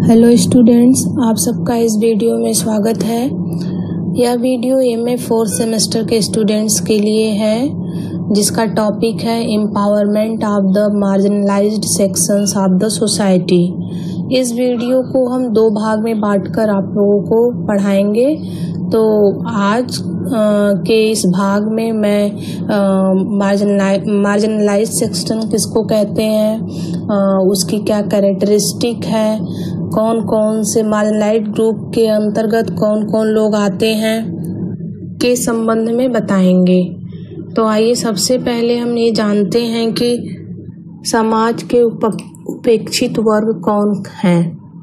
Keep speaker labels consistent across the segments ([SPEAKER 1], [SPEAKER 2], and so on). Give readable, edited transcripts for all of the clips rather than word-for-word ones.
[SPEAKER 1] Hello students, आप सबका इस वीडियो में स्वागत है। यह वीडियो एमए 4th सेमेस्टर के स्टूडेंट्स के लिए है, जिसका टॉपिक है empowerment of the marginalized sections of the society. इस वीडियो को हम दो भाग में बांटकर आप लोगों को पढ़ाएंगे। तो आज के इस भाग में मैं मार्जिनलाइज्ड सेक्शन किसको कहते हैं, उसकी क्या कैरेक्टरिस्टिक है, कौन कौन से मार्जिनलाइज्ड ग्रुप के अंतर्गत कौन कौन लोग आते हैं के संबंध में बताएंगे। तो आइए सबसे पहले हम ये जानते हैं कि समाज के उपेक्षित वर्ग कौन हैं।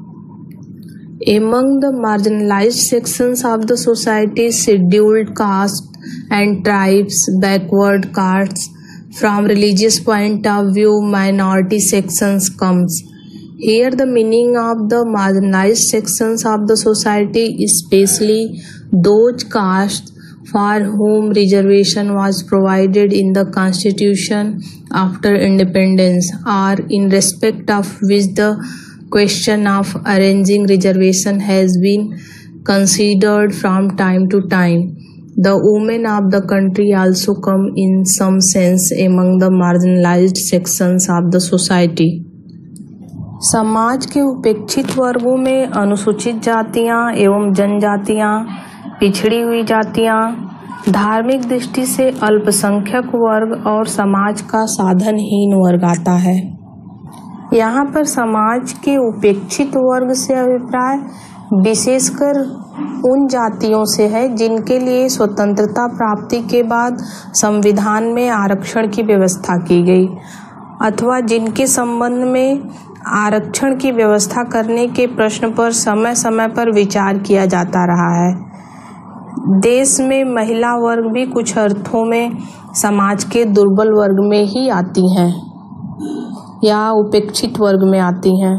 [SPEAKER 1] Among the marginalized sections of the society, scheduled caste and tribes, backward castes, from religious point of view, minority sections comes. Here the meaning of the marginalized sections of the society, especially those castes for whom reservation was provided in the constitution after independence, or in respect of which the question of arranging reservation has been considered from time to time. The women of the country also come in some sense among the marginalized sections of the society. समाज के उपेक्षित वर्गों में अनुसूचित जातियां एवं जनजातियां, पिछड़ी हुई जातियां, धार्मिक दृष्टि से अल्पसंख्यक वर्ग और समाज का साधनहीन वर्ग आता है। यहाँ पर समाज के उपेक्षित वर्ग से अभिप्राय विशेषकर उन जातियों से है जिनके लिए स्वतंत्रता प्राप्ति के बाद संविधान में आरक्षण की व्यवस्था की गई, अथवा जिनके संबंध में आरक्षण की व्यवस्था करने के प्रश्न पर समय समय पर विचार किया जाता रहा है। देश में महिला वर्ग भी कुछ अर्थों में समाज के दुर्बल वर्ग में ही आती हैं या उपेक्षित वर्ग में आती हैं।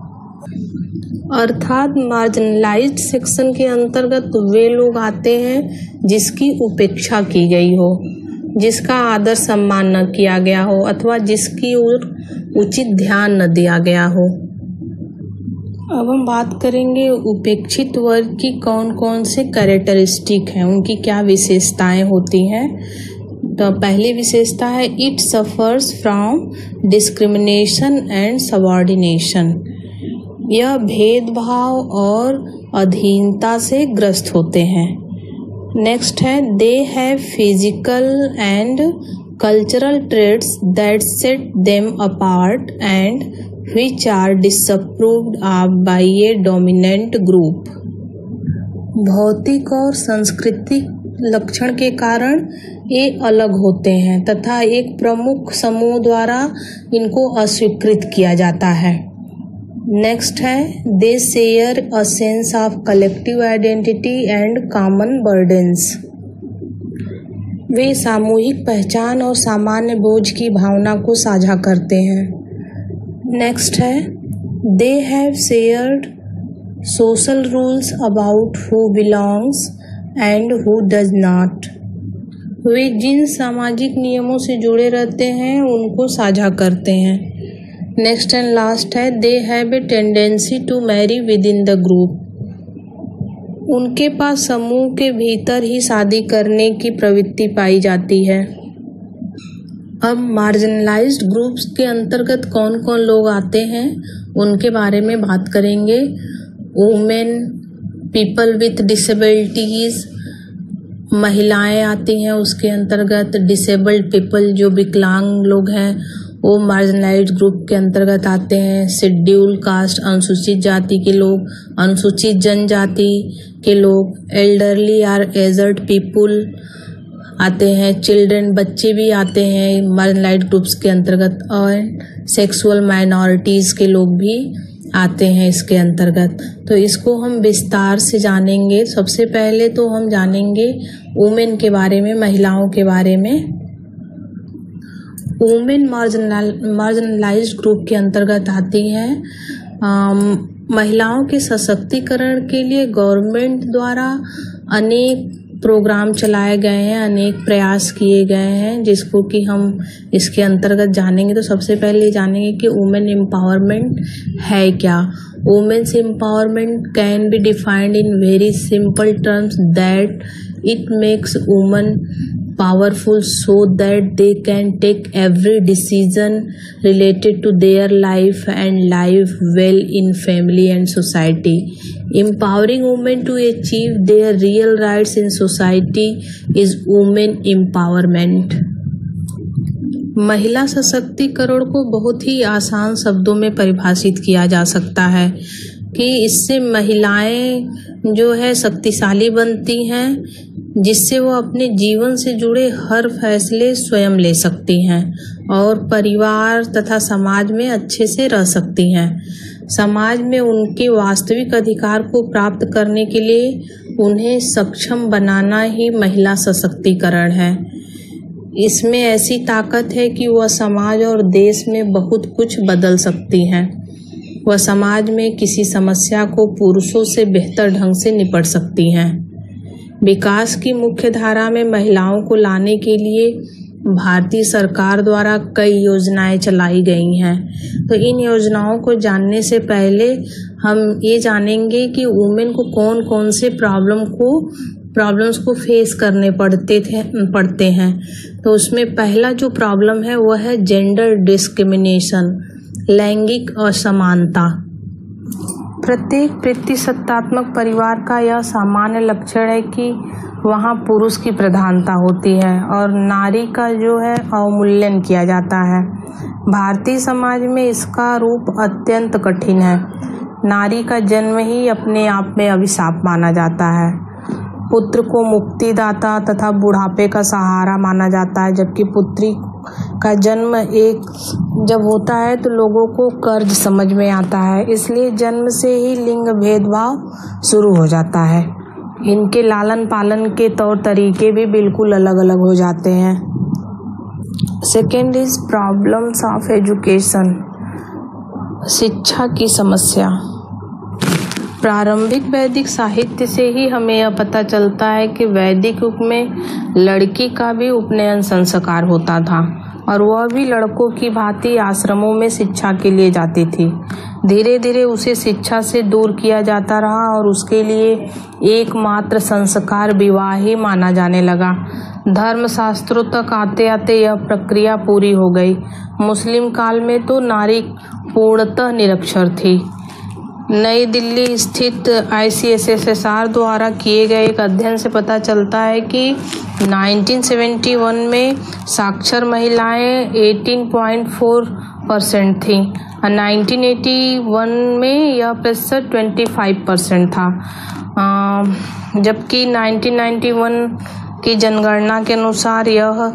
[SPEAKER 1] अर्थात मार्जिनलाइज्ड सेक्शन के अंतर्गत वे लोग आते हैं जिसकी उपेक्षा की गई हो, जिसका आदर सम्मान न किया गया हो, अथवा जिसकी ओर उचित ध्यान न दिया गया हो। अब हम बात करेंगे उपेक्षित वर्ग की कौन कौन से कैरेक्टरिस्टिक हैं, उनकी क्या विशेषताएं होती हैं। तो पहली विशेषता है it suffers from discrimination and subordination. यह भेदभाव और अधीनता से ग्रस्त होते हैं। नेक्स्ट है they have physical and cultural traits that set them apart and which are disapproved of by a dominant group. भौतिक और सांस्कृतिक लक्षण के कारण ये अलग होते हैं तथा एक प्रमुख समूह द्वारा इनको अस्वीकृत किया जाता है। नेक्स्ट है they share a sense of collective identity and common burdens. वे सामूहिक पहचान और सामान्य बोझ की भावना को साझा करते हैं। नेक्स्ट है they have shared social rules about who belongs and who does not. वे जिन सामाजिक नियमों से जुड़े रहते हैं उनको साझा करते हैं। नेक्स्ट एंड लास्ट है they have a tendency to marry within the group. उनके पास समूह के भीतर ही शादी करने की प्रवृत्ति पाई जाती है। अब मार्जिनलाइज्ड ग्रुप्स के अंतर्गत कौन कौन लोग आते हैं उनके बारे में बात करेंगे। वुमेन, पीपल विथ डिसेबिलिटीज, महिलाएं आती हैं उसके अंतर्गत। डिसेबल्ड पीपल जो विकलांग लोग हैं वो मार्जिनलाइज्ड ग्रुप के अंतर्गत आते हैं। शेड्यूल कास्ट अनुसूचित जाति के लोग, अनुसूचित जनजाति के लोग, एल्डरली और एजर्ड पीपल आते हैं। चिल्ड्रन बच्चे भी आते हैं मार्जिनलाइज्ड ग्रुप्स के अंतर्गत, और सेक्सुअल माइनॉरिटीज के लोग भी आते हैं इसके अंतर्गत। तो इसको हम विस्तार से जानेंगे। सबसे पहले तो हम जानेंगे वुमेन के बारे में, महिलाओं के बारे में। वुमेन मार्जिनलाइज्ड ग्रुप के अंतर्गत आती हैं। महिलाओं के सशक्तिकरण के लिए गवर्नमेंट द्वारा अनेक प्रोग्राम चलाए गए हैं, अनेक प्रयास किए गए हैं, जिसको कि हम इसके अंतर्गत जानेंगे। तो सबसे पहले जानेंगे कि वुमेन एम्पावरमेंट है क्या। Women's empowerment can be defined in very simple terms that it makes woman powerful so that they can take every decision related to their life and live well in family and society. Empowering women to achieve their real rights in society is women empowerment. महिला सशक्तिकरण को बहुत ही आसान शब्दों में परिभाषित किया जा सकता है कि इससे महिलाएं जो है शक्तिशाली बनती हैं, जिससे वो अपने जीवन से जुड़े हर फैसले स्वयं ले सकती हैं और परिवार तथा समाज में अच्छे से रह सकती हैं। समाज में उनके वास्तविक अधिकार को प्राप्त करने के लिए उन्हें सक्षम बनाना ही महिला सशक्तिकरण है। इसमें ऐसी ताकत है कि वह समाज और देश में बहुत कुछ बदल सकती हैं। वह समाज में किसी समस्या को पुरुषों से बेहतर ढंग से निपट सकती हैं। विकास की मुख्य धारा में महिलाओं को लाने के लिए भारतीय सरकार द्वारा कई योजनाएं चलाई गई हैं। तो इन योजनाओं को जानने से पहले हम ये जानेंगे कि वुमेन को कौन कौन से प्रॉब्लम्स को फेस करने पड़ते हैं। तो उसमें पहला जो प्रॉब्लम है वह है जेंडर डिस्क्रिमिनेशन, लैंगिक असमानता। प्रत्येक प्रतिसत्तात्मक परिवार का यह सामान्य लक्षण है कि वहाँ पुरुष की प्रधानता होती है और नारी का जो है अवमूल्यन किया जाता है। भारतीय समाज में इसका रूप अत्यंत कठिन है। नारी का जन्म ही अपने आप में अभिशाप माना जाता है। पुत्र को मुक्तिदाता तथा बुढ़ापे का सहारा माना जाता है, जबकि पुत्री का जन्म जब होता है तो लोगों को कर्ज समझ में आता है। इसलिए जन्म से ही लिंग भेदभाव शुरू हो जाता है। इनके लालन पालन के तौर तरीके भी बिल्कुल अलग अलग हो जाते हैं। Second is problems of education, शिक्षा की समस्या। प्रारंभिक वैदिक साहित्य से ही हमें यह पता चलता है कि वैदिक युग में लड़की का भी उपनयन संस्कार होता था और वह भी लड़कों की भांति आश्रमों में शिक्षा के लिए जाती थी। धीरे धीरे उसे शिक्षा से दूर किया जाता रहा और उसके लिए एकमात्र संस्कार विवाह ही माना जाने लगा। धर्मशास्त्रों तक आते आते यह प्रक्रिया पूरी हो गई। मुस्लिम काल में तो नारी पूर्णतः निरक्षर थी। नई दिल्ली स्थित ICSSR द्वारा किए गए एक अध्ययन से पता चलता है कि 1971 में साक्षर महिलाएं 18.4% थीं और 1981 में यह प्रतिशत 25% था, जबकि 1991 की जनगणना के अनुसार यह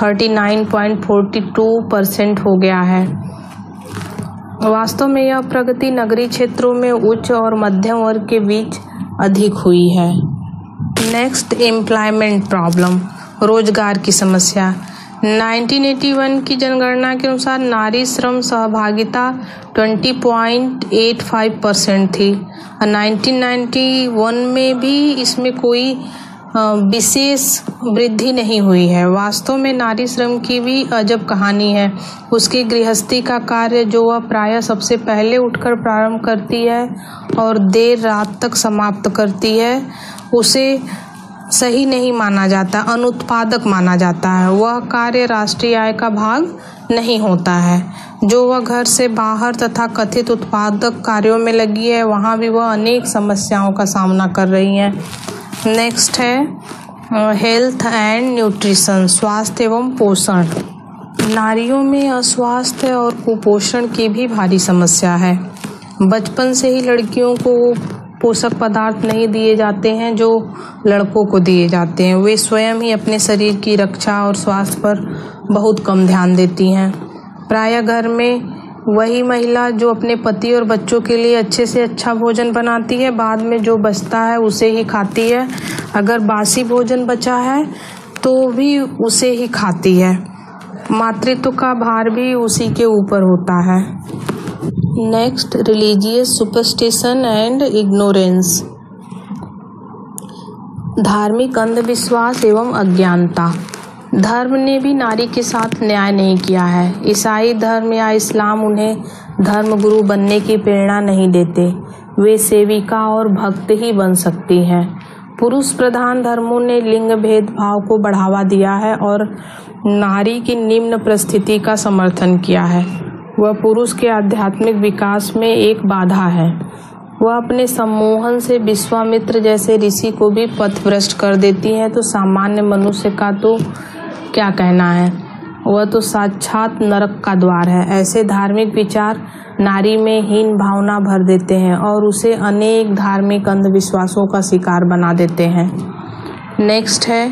[SPEAKER 1] 39.42% हो गया है। वास्तव में यह प्रगति नगरीय क्षेत्रों में उच्च और मध्यम वर्ग के बीच अधिक हुई है। नेक्स्ट, एम्प्लॉयमेंट प्रॉब्लम, रोजगार की समस्या। 1981 की जनगणना के अनुसार नारी श्रम सहभागिता 20.85% थी और 1991 में भी इसमें कोई विशेष वृद्धि नहीं हुई है। वास्तव में नारी श्रम की भी अजब कहानी है। उसकी गृहस्थी का कार्य जो वह प्रायः सबसे पहले उठकर प्रारंभ करती है और देर रात तक समाप्त करती है, उसे सही नहीं माना जाता, अनुत्पादक माना जाता है। वह कार्य राष्ट्रीय आय का भाग नहीं होता है। जो वह घर से बाहर तथा कथित उत्पादक कार्यों में लगी है, वहाँ भी वह अनेक समस्याओं का सामना कर रही है। नेक्स्ट है हेल्थ एंड न्यूट्रिशन, स्वास्थ्य एवं पोषण। नारियों में अस्वास्थ्य और कुपोषण की भी भारी समस्या है। बचपन से ही लड़कियों को पोषक पदार्थ नहीं दिए जाते हैं जो लड़कों को दिए जाते हैं। वे स्वयं ही अपने शरीर की रक्षा और स्वास्थ्य पर बहुत कम ध्यान देती हैं। प्रायः घर में वही महिला जो अपने पति और बच्चों के लिए अच्छे से अच्छा भोजन बनाती है, बाद में जो बचता है उसे ही खाती है। अगर बासी भोजन बचा है तो भी उसे ही खाती है। मातृत्व का भार भी उसी के ऊपर होता है। Next, religious superstition and ignorance. धार्मिक अंधविश्वास एवं अज्ञानता। धर्म ने भी नारी के साथ न्याय नहीं किया है। ईसाई धर्म या इस्लाम उन्हें धर्मगुरु बनने की प्रेरणा नहीं देते। वे सेविका और भक्त ही बन सकती हैं। पुरुष प्रधान धर्मों ने लिंग भेदभाव को बढ़ावा दिया है और नारी की निम्न परिस्थिति का समर्थन किया है। वह पुरुष के आध्यात्मिक विकास में एक बाधा है। वह अपने सम्मोहन से विश्वामित्र जैसे ऋषि को भी पथभ्रष्ट कर देती है, तो सामान्य मनुष्य का तो क्या कहना है। वह तो साक्षात नरक का द्वार है। ऐसे धार्मिक विचार नारी में हीन भावना भर देते हैं और उसे अनेक धार्मिक अंधविश्वासों का शिकार बना देते हैं। नेक्स्ट है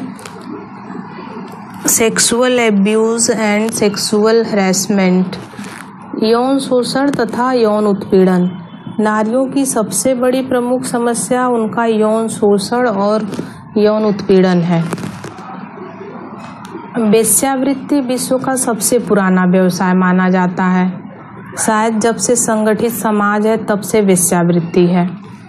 [SPEAKER 1] sexual abuse and sexual harassment. यौन शोषण तथा यौन उत्पीड़न। नारियों की सबसे बड़ी प्रमुख समस्या उनका यौन शोषण और यौन उत्पीड़न है। वेश्यावृत्ति विश्व का सबसे पुराना व्यवसाय माना जाता है। शायद जब से संगठित समाज है तब से वेश्यावृत्ति है।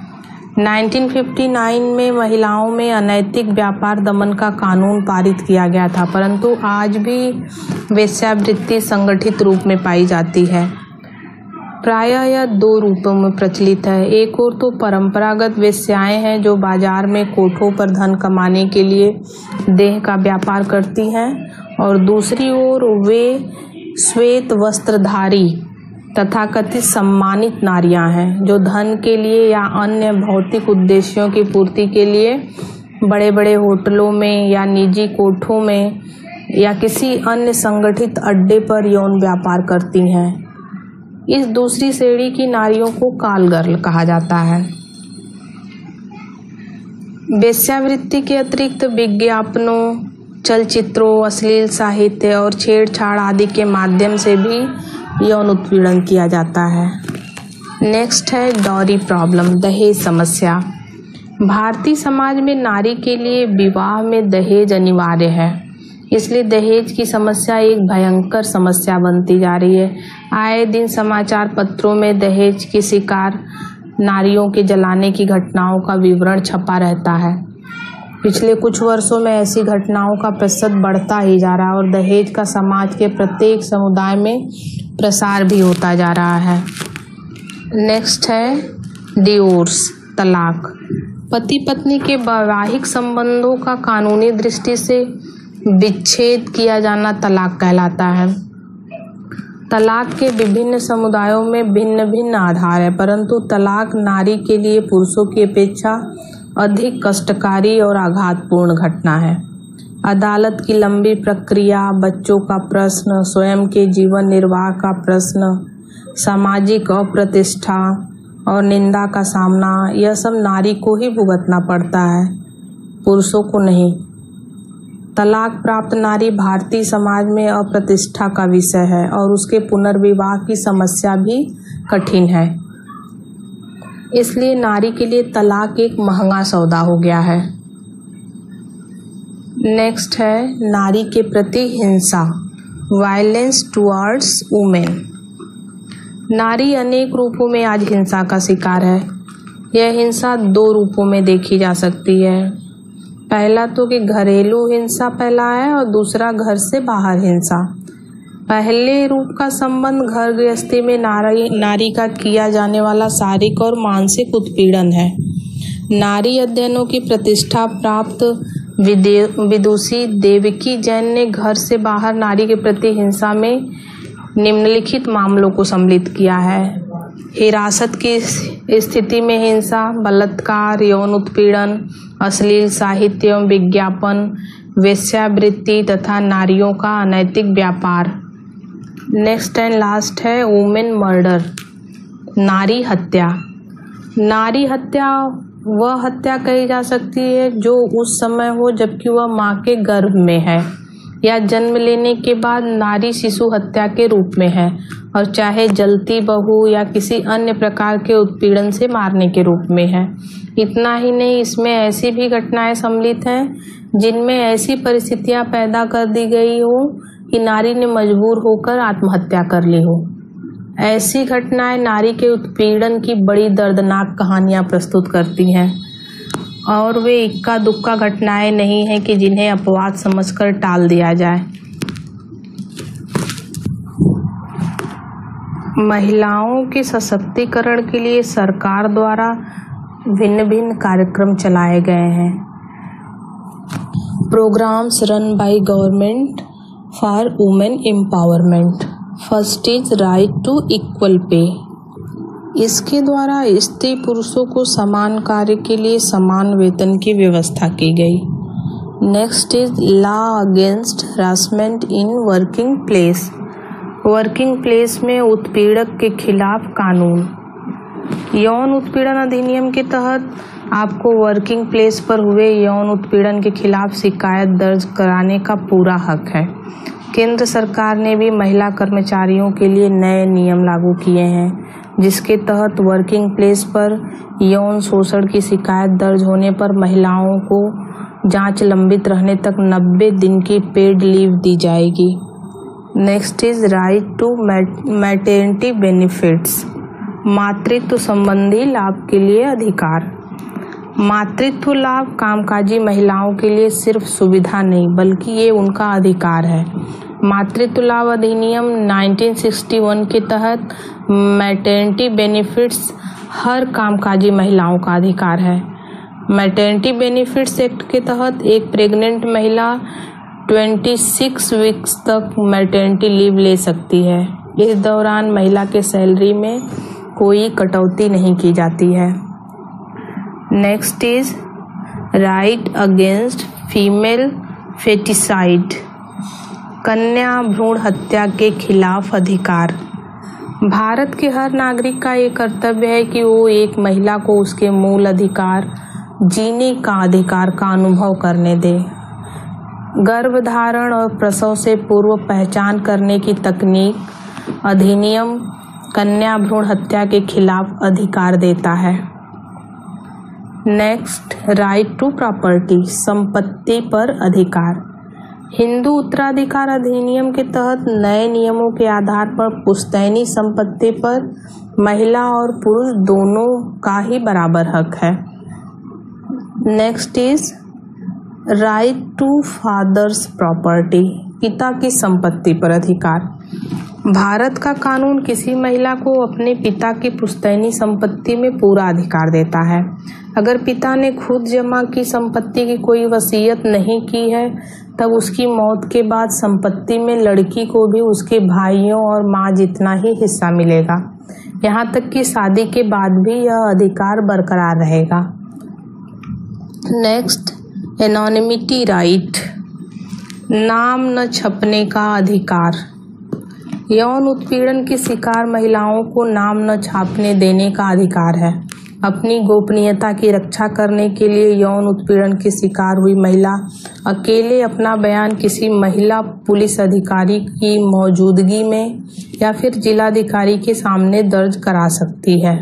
[SPEAKER 1] 1959 में महिलाओं में अनैतिक व्यापार दमन का कानून पारित किया गया था, परंतु आज भी वेश्यावृत्ति संगठित रूप में पाई जाती है। प्रायः यह दो रूपों में प्रचलित है। एक ओर तो परंपरागत वेश्याएं हैं जो बाजार में कोठों पर धन कमाने के लिए देह का व्यापार करती हैं, और दूसरी ओर वे श्वेत वस्त्रधारी तथाकथित सम्मानित नारियां हैं जो धन के लिए या अन्य भौतिक उद्देश्यों की पूर्ति के लिए बड़े बड़े होटलों में या निजी कोठों में या किसी अन्य संगठित अड्डे पर यौन व्यापार करती हैं। इस दूसरी श्रेणी की नारियों को काल गर्ल कहा जाता है। वेश्यावृत्ति के अतिरिक्त विज्ञापनों, चलचित्रों, अश्लील साहित्य और छेड़छाड़ आदि के माध्यम से भी यौन उत्पीड़न किया जाता है। नेक्स्ट है डॉरी प्रॉब्लम, दहेज समस्या। भारतीय समाज में नारी के लिए विवाह में दहेज अनिवार्य है, इसलिए दहेज की समस्या एक भयंकर समस्या बनती जा रही है। आए दिन समाचार पत्रों में दहेज की शिकार नारियों के जलाने की घटनाओं का विवरण छपा रहता है। पिछले कुछ वर्षों में ऐसी घटनाओं का प्रतिशत बढ़ता ही जा रहा है और दहेज का समाज के प्रत्येक समुदाय में प्रसार भी होता जा रहा है। नेक्स्ट है डिवोर्स, तलाक। पति पत्नी के वैवाहिक संबंधों का कानूनी दृष्टि से विच्छेद किया जाना तलाक कहलाता है। तलाक के विभिन्न समुदायों में भिन्न भिन्न आधार है, परंतु तलाक नारी के लिए पुरुषों की अपेक्षा अधिक कष्टकारी और आघातपूर्ण घटना है। अदालत की लंबी प्रक्रिया, बच्चों का प्रश्न, स्वयं के जीवन निर्वाह का प्रश्न, सामाजिक अप्रतिष्ठा और निंदा का सामना, यह सब नारी को ही भुगतना पड़ता है, पुरुषों को नहीं। तलाक प्राप्त नारी भारतीय समाज में अप्रतिष्ठा का विषय है और उसके पुनर्विवाह की समस्या भी कठिन है। इसलिए नारी के लिए तलाक एक महंगा सौदा हो गया है। नेक्स्ट है नारी के प्रति हिंसा, वायलेंस टुवर्ड्स वुमेन। नारी अनेक रूपों में आज हिंसा का शिकार है। यह हिंसा दो रूपों में देखी जा सकती है। पहला तो कि घरेलू हिंसा फैला है और दूसरा घर से बाहर हिंसा। पहले रूप का संबंध घर गृहस्थी में नारी का किया जाने वाला शारीरिक और मानसिक उत्पीड़न है। नारी अध्ययनों की प्रतिष्ठा प्राप्त विदुषी देवकी जैन ने घर से बाहर नारी के प्रति हिंसा में निम्नलिखित मामलों को सम्मिलित किया है: हिरासत की स्थिति में हिंसा, बलात्कार, यौन उत्पीड़न, अश्लील साहित्य एवं विज्ञापन, वेश्यावृत्ति तथा नारियों का अनैतिक व्यापार। नेक्स्ट एंड लास्ट है वुमेन मर्डर, नारी हत्या। नारी हत्या वह हत्या कही जा सकती है जो उस समय हो जबकि वह माँ के गर्भ में है या जन्म लेने के बाद नारी शिशु हत्या के रूप में है, और चाहे जलती बहू या किसी अन्य प्रकार के उत्पीड़न से मारने के रूप में है। इतना ही नहीं, इसमें ऐसी भी घटनाएं सम्मिलित हैं जिनमें ऐसी परिस्थितियां पैदा कर दी गई हो कि नारी ने मजबूर होकर आत्महत्या कर ली हो। ऐसी घटनाएं नारी के उत्पीड़न की बड़ी दर्दनाक कहानियां प्रस्तुत करती हैं और वे इक्का दुक्का घटनाएं नहीं हैं कि जिन्हें अपवाद समझकर टाल दिया जाए। महिलाओं के सशक्तिकरण के लिए सरकार द्वारा भिन्न भिन्न कार्यक्रम चलाए गए हैं। Programmes run by government for women empowerment. First is right to equal pay. इसके द्वारा स्त्री पुरुषों को समान कार्य के लिए समान वेतन की व्यवस्था की गई। Next is law against harassment in working place. Working place में उत्पीड़क के खिलाफ कानून। यौन उत्पीड़न अधिनियम के तहत आपको वर्किंग प्लेस पर हुए यौन उत्पीड़न के खिलाफ शिकायत दर्ज कराने का पूरा हक है। केंद्र सरकार ने भी महिला कर्मचारियों के लिए नए नियम लागू किए हैं, जिसके तहत वर्किंग प्लेस पर यौन शोषण की शिकायत दर्ज होने पर महिलाओं को जांच लंबित रहने तक 90 दिन की पेड लीव दी जाएगी। Next is right to maternity benefits. मातृत्व संबंधी लाभ के लिए अधिकार। मातृत्व लाभ कामकाजी महिलाओं के लिए सिर्फ सुविधा नहीं बल्कि ये उनका अधिकार है। मातृत्व लाभ अधिनियम 1961 के तहत मैटरनिटी बेनिफिट्स हर कामकाजी महिलाओं का अधिकार है। मैटरनिटी बेनिफिट्स एक्ट के तहत एक प्रेग्नेंट महिला 26 वीक्स तक मैटरनिटी लीव ले सकती है। इस दौरान महिला के सैलरी में कोई कटौती नहीं की जाती है। Next is right against female foeticide. कन्या भ्रूण हत्या के खिलाफ अधिकार। भारत के हर नागरिक का ये कर्तव्य है कि वो एक महिला को उसके मूल अधिकार, जीने का अधिकार का अनुभव करने दे। गर्भधारण और प्रसव से पूर्व पहचान करने की तकनीक अधिनियम कन्या भ्रूण हत्या के खिलाफ अधिकार देता है। Next right to property. संपत्ति पर अधिकार। हिंदू उत्तराधिकार अधिनियम के तहत नए नियमों के आधार पर पुश्तैनी संपत्ति पर महिला और पुरुष दोनों का ही बराबर हक है। Next is right to father's property. पिता की संपत्ति पर अधिकार। भारत का कानून किसी महिला को अपने पिता की पुश्तैनी संपत्ति में पूरा अधिकार देता है। अगर पिता ने खुद जमा की संपत्ति की कोई वसीयत नहीं की है तब उसकी मौत के बाद संपत्ति में लड़की को भी उसके भाइयों और माँ जितना ही हिस्सा मिलेगा। यहाँ तक कि शादी के बाद भी यह अधिकार बरकरार रहेगा। Next anonymity right. नाम न छपने का अधिकार। यौन उत्पीड़न की शिकार महिलाओं को नाम न छापने देने का अधिकार है। अपनी गोपनीयता की रक्षा करने के लिए यौन उत्पीड़न की शिकार हुई महिला अकेले अपना बयान किसी महिला पुलिस अधिकारी की मौजूदगी में या फिर जिलाधिकारी के सामने दर्ज करा सकती है।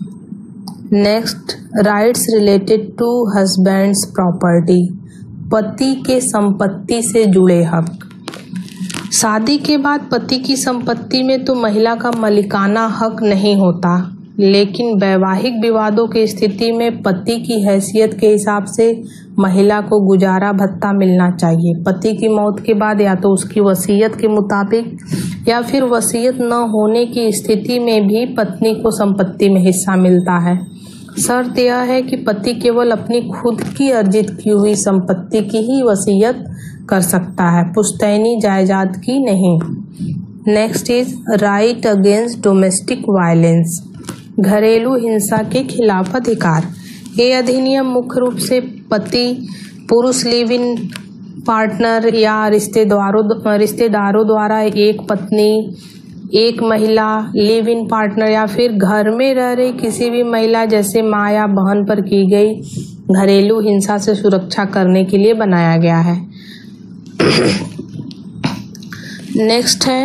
[SPEAKER 1] Next rights related to husband's property. पति के संपत्ति से जुड़े हक। शादी के बाद पति की संपत्ति में तो महिला का मालिकाना हक नहीं होता, लेकिन वैवाहिक विवादों की स्थिति में पति की हैसियत के हिसाब से महिला को गुजारा भत्ता मिलना चाहिए। पति की मौत के बाद या तो उसकी वसीयत के मुताबिक या फिर वसीयत न होने की स्थिति में भी पत्नी को संपत्ति में हिस्सा मिलता है। शर्त यह है कि पति केवल अपनी खुद की अर्जित की हुई संपत्ति की ही वसीयत कर सकता है, पुश्तैनी जायदाद की नहीं। Next is right against domestic violence. घरेलू हिंसा के खिलाफ अधिकार। ये अधिनियम मुख्य रूप से पति पुरुष लिव इन पार्टनर या रिश्तेदारों द्वारा एक पत्नी एक महिला लिव इन पार्टनर या फिर घर में रह रही किसी भी महिला जैसे माँ या बहन पर की गई घरेलू हिंसा से सुरक्षा करने के लिए बनाया गया है। नेक्स्ट है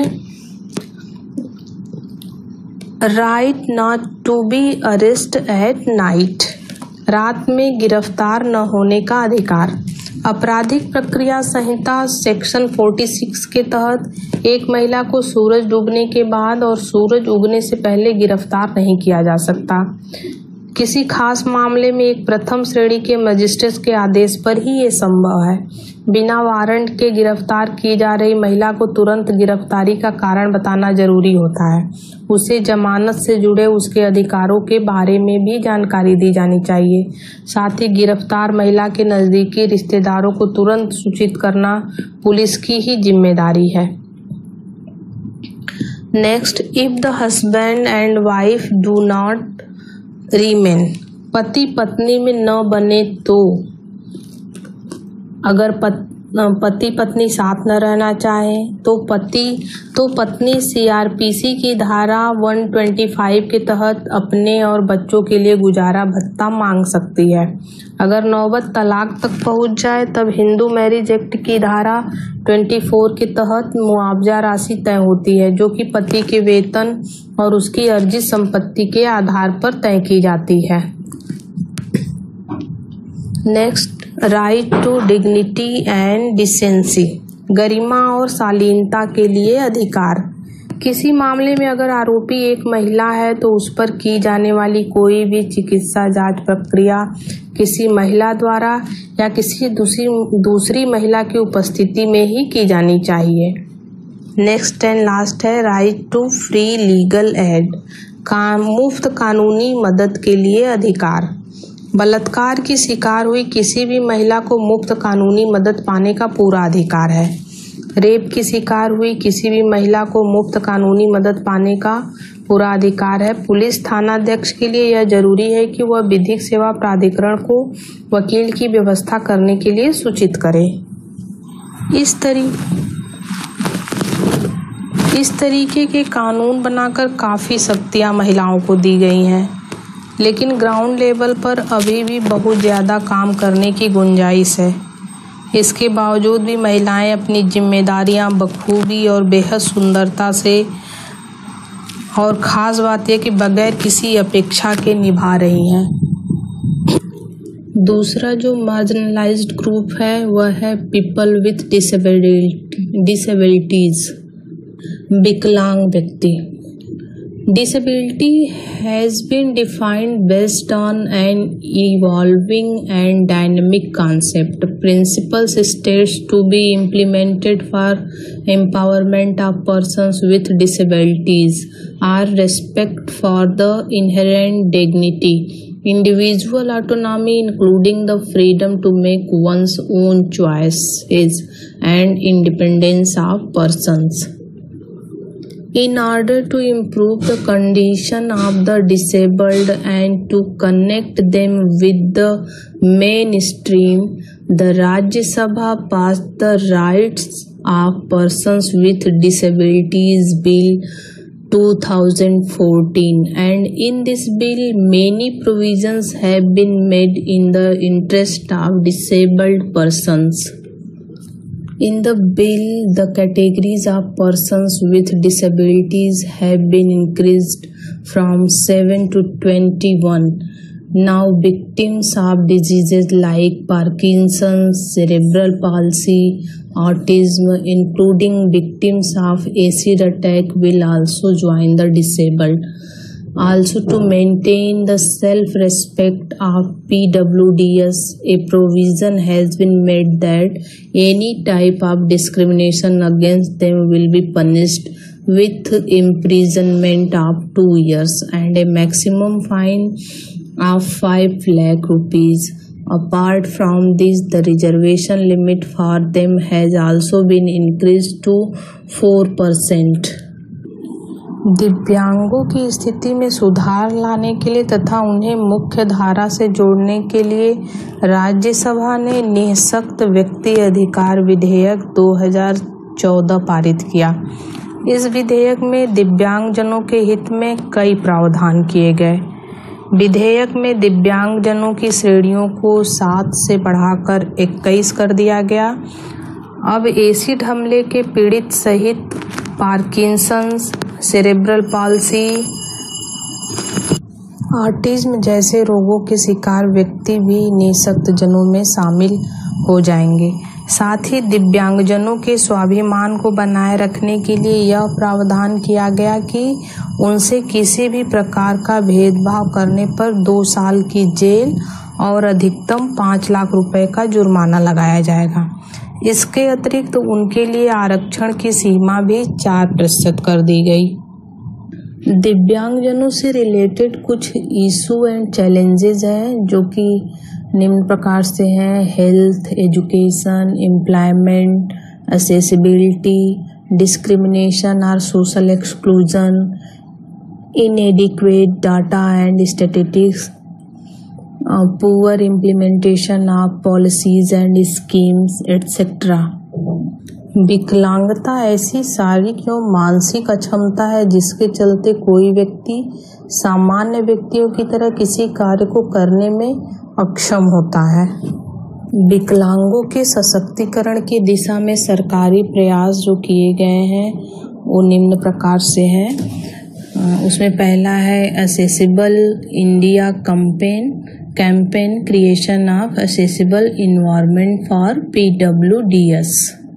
[SPEAKER 1] right not to be arrest at night. रात में गिरफ्तार न होने का अधिकार। आपराधिक प्रक्रिया संहिता सेक्शन 46 के तहत एक महिला को सूरज डूबने के बाद और सूरज उगने से पहले गिरफ्तार नहीं किया जा सकता। किसी खास मामले में एक प्रथम श्रेणी के मजिस्ट्रेट के आदेश पर ही ये संभव है। बिना वारंट के गिरफ्तार की जा रही महिला को तुरंत गिरफ्तारी का कारण बताना जरूरी होता है। उसे जमानत से जुड़े उसके अधिकारों के बारे में भी जानकारी दी जानी चाहिए। साथ ही गिरफ्तार महिला के नजदीकी रिश्तेदारों को तुरंत सूचित करना पुलिस की ही जिम्मेदारी है। Next, if the husband and wife do not remain, पति पत्नी में न बने तो, अगर पति पत्नी साथ न रहना चाहे तो पत्नी सीआरपीसी की धारा 125 के तहत अपने और बच्चों के लिए गुजारा भत्ता मांग सकती है। अगर नौबत तलाक तक पहुंच जाए तब हिंदू मैरिज एक्ट की धारा 24 के तहत मुआवजा राशि तय होती है, जो कि पति के वेतन और उसकी अर्जित संपत्ति के आधार पर तय की जाती है। Next, right to dignity and decency, गरिमा और शालीनता के लिए अधिकार। किसी मामले में अगर आरोपी एक महिला है तो उस पर की जाने वाली कोई भी चिकित्सा जांच प्रक्रिया किसी महिला द्वारा या किसी दूसरी महिला की उपस्थिति में ही की जानी चाहिए। नेक्स्ट एंड लास्ट है right to free legal aid, मुफ्त कानूनी मदद के लिए अधिकार। बलात्कार की शिकार हुई किसी भी महिला को मुफ्त कानूनी मदद पाने का पूरा अधिकार है। रेप की शिकार हुई किसी भी महिला को मुफ्त कानूनी मदद पाने का पूरा अधिकार है। पुलिस थानाध्यक्ष के लिए यह जरूरी है कि वह विधिक सेवा प्राधिकरण को वकील की व्यवस्था करने के लिए सूचित करे। इस तरीके के कानून बनाकर काफी शक्तियां महिलाओं को दी गई हैं, लेकिन ग्राउंड लेवल पर अभी भी बहुत ज़्यादा काम करने की गुंजाइश है। इसके बावजूद भी महिलाएं अपनी जिम्मेदारियां बखूबी और बेहद सुंदरता से, और ख़ास बात यह कि बगैर किसी अपेक्षा के निभा रही हैं। दूसरा जो मार्जिनलाइज्ड ग्रुप है वह है पीपल विथ डिसेबिलिटीज, विकलांग व्यक्ति। Disability has been defined based on an evolving and dynamic concept. Principles states to be implemented for empowerment of persons with disabilities are respect for the inherent dignity, individual autonomy including the freedom to make one's own choices, and independence of persons. In order to improve the condition of the disabled and to connect them with the mainstream, the Rajya Sabha passed the Rights of Persons with Disabilities Bill 2014, and in this bill many provisions have been made in the interest of disabled persons. In the bill, the categories of persons with disabilities have been increased from 7 to 21. Now, victims of diseases like Parkinson's, cerebral palsy, autism, including victims of acid attack, will also join the disabled. Also, to maintain the self-respect of PWDs, a provision has been made that any type of discrimination against them will be punished with imprisonment of 2 years and a maximum fine of 5 lakh rupees. Apart from this, the reservation limit for them has also been increased to 4%. दिव्यांगों की स्थिति में सुधार लाने के लिए तथा उन्हें मुख्य धारा से जोड़ने के लिए राज्यसभा ने निःशक्त व्यक्ति अधिकार विधेयक 2014 पारित किया। इस विधेयक में दिव्यांगजनों के हित में कई प्रावधान किए गए। विधेयक में दिव्यांगजनों की श्रेणियों को 7 से बढ़ाकर 21 कर दिया गया। अब एसिड हमले के पीड़ित सहित पार्किंसंस, सेरेब्रल पाल्सी, ऑटिज्म जैसे रोगों के शिकार व्यक्ति भी निःशक्त जनों में शामिल हो जाएंगे। साथ ही दिव्यांगजनों के स्वाभिमान को बनाए रखने के लिए यह प्रावधान किया गया कि उनसे किसी भी प्रकार का भेदभाव करने पर 2 साल की जेल और अधिकतम 5 लाख रुपए का जुर्माना लगाया जाएगा। इसके अतिरिक्त उनके लिए आरक्षण की सीमा भी 4% कर दी गई। दिव्यांगजनों से रिलेटेड कुछ इशू एंड चैलेंजेस हैं जो कि निम्न प्रकार से हैं: health, education, employment, accessibility, discrimination और social exclusion, inadequate data and statistics, poor implementation of policies and schemes etcetera. विकलांगता ऐसी शारीरिक एवं मानसिक अक्षमता है जिसके चलते कोई व्यक्ति सामान्य व्यक्तियों की तरह किसी कार्य को करने में अक्षम होता है। विकलांगों के सशक्तिकरण की दिशा में सरकारी प्रयास जो किए गए हैं वो निम्न प्रकार से हैं। उसमें पहला है accessible India campaign creation of accessible environment for PWDs।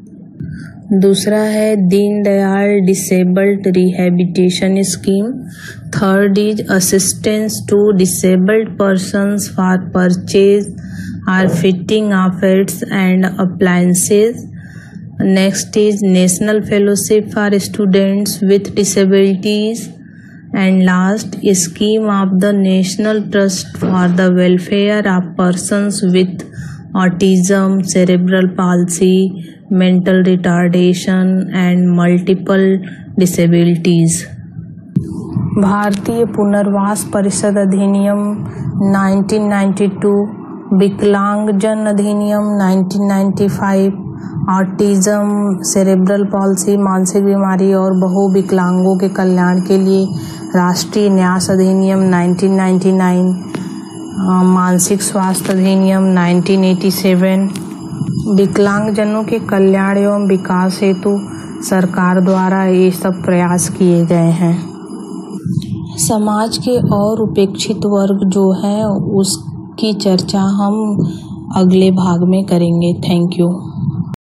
[SPEAKER 1] दूसरा है Deendayal disabled rehabilitation scheme. Third is assistance to disabled persons for purchase और fitting of aids and appliances. Next is national fellowship for students with disabilities. And last, scheme of the national trust for the welfare of persons with autism, cerebral palsy, mental retardation and multiple disabilities. भारतीय पुनर्वास परिषद अधिनियम 1992, विकलांगजन अधिनियम 1995, autism, cerebral palsy, मानसिक बीमारी और बहुविकलांगों के कल्याण के लिए राष्ट्रीय न्यास अधिनियम 1999, मानसिक स्वास्थ्य अधिनियम 1987, विकलांगजनों के कल्याण एवं विकास हेतु सरकार द्वारा ये सब प्रयास किए गए हैं। समाज के और उपेक्षित वर्ग जो हैं उसकी चर्चा हम अगले भाग में करेंगे। Thank you.